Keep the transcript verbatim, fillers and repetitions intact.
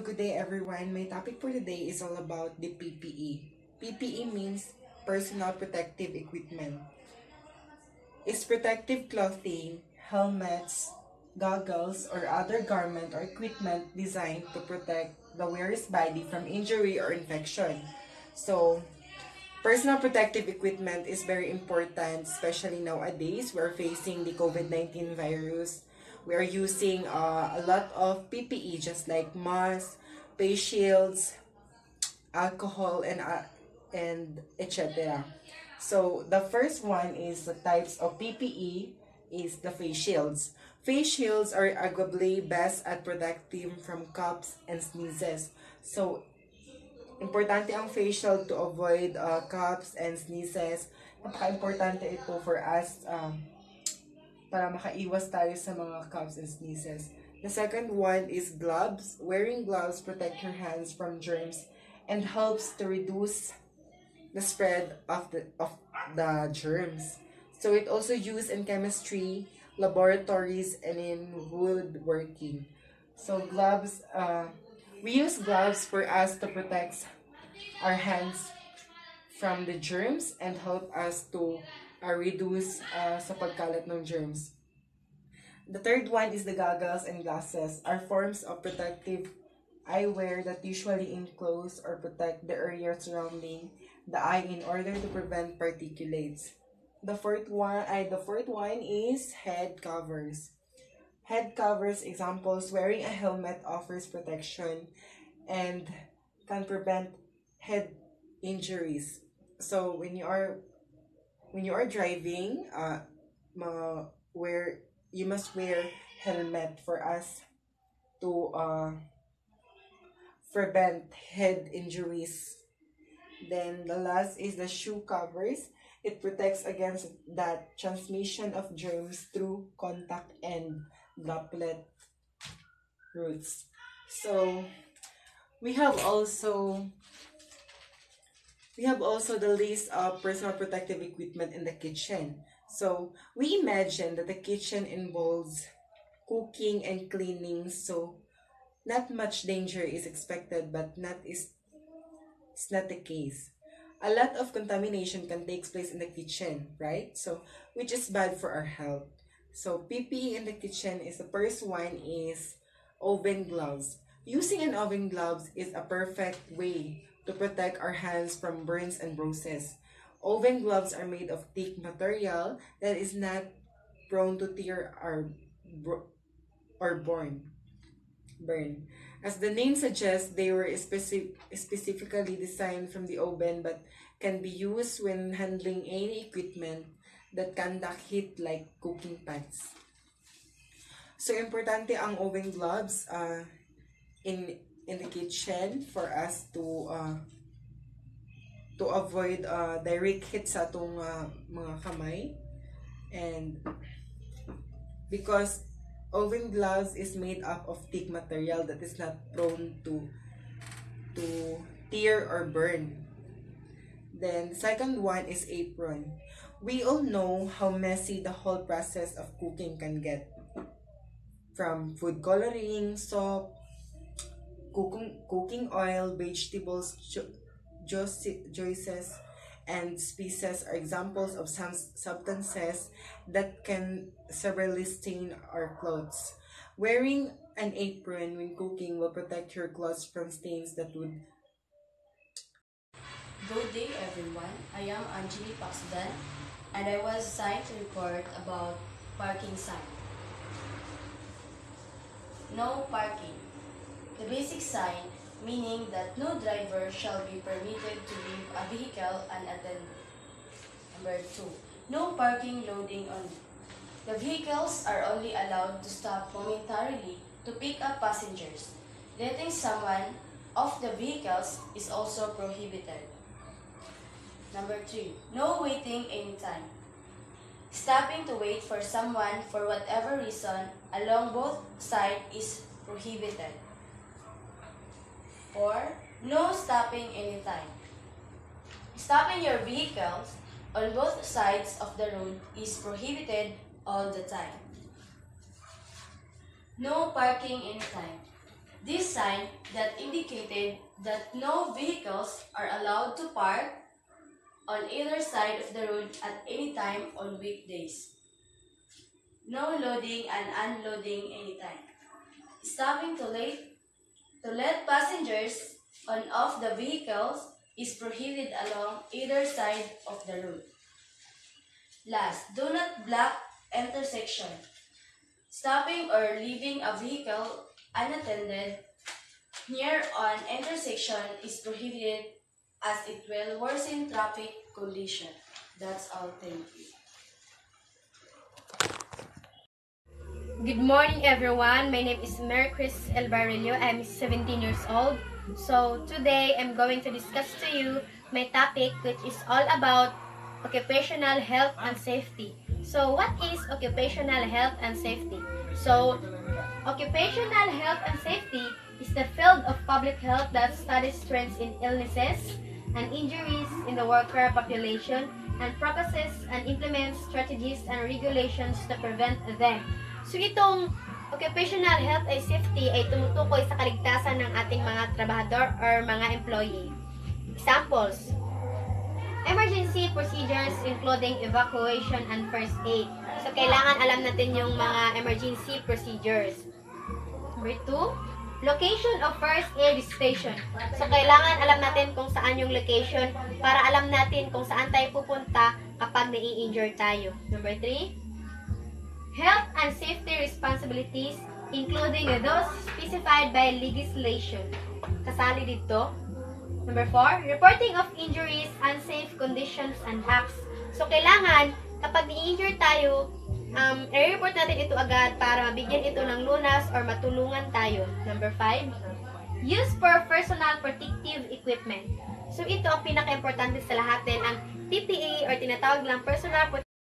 good day everyone. My topic for today is all about the P P E. P P E means personal protective equipment. It's protective clothing, helmets, goggles, or other garment or equipment designed to protect the wearer's body from injury or infection. So, personal protective equipment is very important, especially nowadays. We're facing the COVID nineteen virus. We are using uh, a lot of P P E, just like masks, face shields, alcohol, and uh, and et cetera. So the first one is the types of P P E is the face shields. Face shields are arguably best at protecting from coughs and sneezes. So importante ang face shield to avoid uh, coughs and sneezes. Napaka-importante ito for us um, para makaiwas tayo sa mga coughs and sneezes. The second one is gloves. Wearing gloves protect your hands from germs and helps to reduce the spread of the of the germs. So it also used in chemistry, laboratories, and in woodworking. So gloves, uh, we use gloves for us to protect our hands from the germs and help us to uh, reduce uh, sa pagkalat ng germs. The third one is the goggles and glasses are forms of protective eyewear that usually enclose or protect the area surrounding the eye in order to prevent particulates. The fourth one, I, the fourth one is head covers. Head covers examples: wearing a helmet offers protection and can prevent head injuries. So when you are when you are driving, uh, ma, wear you must wear helmet for us to uh, prevent head injuries. Then the last is the shoe covers. It protects against that transmission of germs through contact and droplet routes. So we have also we have also the list of personal protective equipment in the kitchen. So we imagine that the kitchen involves cooking and cleaning, so not much danger is expected, but not is it's not the case. A lot of contamination can take place in the kitchen, right? So, which is bad for our health. So, P P E in the kitchen is the first one is oven gloves. Using an oven gloves is a perfect way to protect our hands from burns and bruises. Oven gloves are made of thick material that is not prone to tear or, or burn. burn. As the name suggests, they were specific, specifically designed from the oven but can be used when handling any equipment that conduct heat like cooking pans. So, importante ang oven gloves uh, in in the kitchen for us to uh, to avoid uh, direct hit sa atong uh, mga kamay, and because oven gloves is made up of thick material that is not prone to to tear or burn. Then the second one is apron. We all know how messy the whole process of cooking can get. From food coloring, soap, cooking, cooking oil, vegetables, juices, and species are examples of some substances that can severely stain our clothes. Wearing an apron when cooking will protect your clothes from stains that would. Good day everyone, I am Anjali Paksudan and I was assigned to report about parking sign. No parking. The basic sign meaning that no driver shall be permitted to leave a vehicle unattended. Number two, no parking loading only. The vehicles are only allowed to stop momentarily to pick up passengers. Letting someone off the vehicles is also prohibited. Number three, no waiting anytime. Stopping to wait for someone for whatever reason along both sides is prohibited. Or, no stopping anytime. Stopping your vehicles on both sides of the road is prohibited all the time. No parking anytime. This sign that indicated that no vehicles are allowed to park on either side of the road at any time on weekdays. No loading and unloading anytime. Stopping to let, to let passengers on off the vehicles is prohibited along either side of the road. Last, do not block intersection. Stopping or leaving a vehicle unattended near an intersection is prohibited as it will worsen traffic condition. That's all. Thank you. Good morning, everyone. My name is Mary Chris El Barrillo. I'm seventeen years old. So today I'm going to discuss to you my topic, which is all about occupational health and safety. So what is occupational health and safety? So occupational health and safety is the field of public health that studies trends in illnesses and injuries in the worker population and proposes and implements strategies and regulations to prevent them. So itong occupational health and safety ay tumutukoy sa kaligtasan ng ating mga trabahador or mga employee. Examples: emergency procedures including evacuation and first aid. So kailangan alam natin yung mga emergency procedures. Number two, location of first aid station. So kailangan alam natin kung saan yung location para alam natin kung saan tayo pupunta kapag nai-injure tayo. Number three, health and safety responsibilities including those specified by legislation. Kasali dito. Number four, reporting of injuries, unsafe conditions, and acts. So kailangan kapag ni-injure tayo, um, i-report natin ito agad para mabigyan ito ng lunas or matulungan tayo. Number five, use for personal protective equipment. So ito ang pinaka-importante sa lahat din, ang P P E or tinatawag lang personal protective